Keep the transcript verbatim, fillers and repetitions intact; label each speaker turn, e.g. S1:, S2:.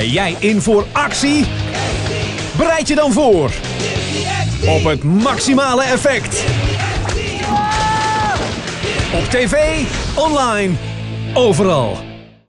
S1: Ben jij in voor actie? Bereid je dan voor op het maximale effect. Op tv, online, overal.